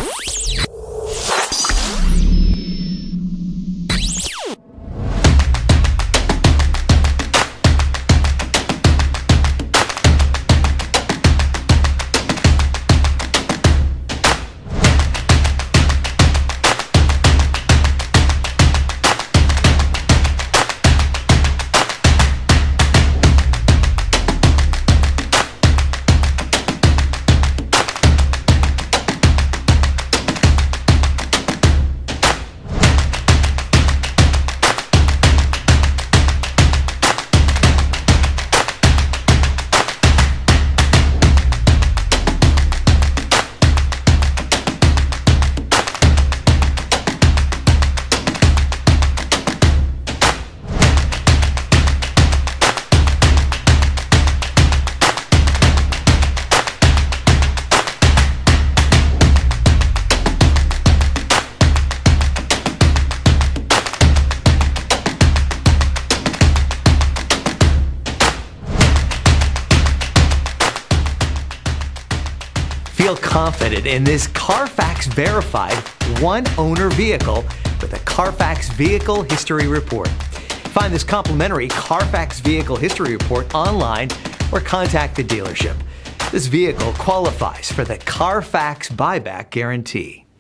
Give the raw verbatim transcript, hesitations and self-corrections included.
Feel confident in this CARFAX verified one-owner vehicle with a CARFAX Vehicle History Report. Find this complimentary CARFAX Vehicle History Report online or contact the dealership. This vehicle qualifies for the CARFAX Buyback Guarantee.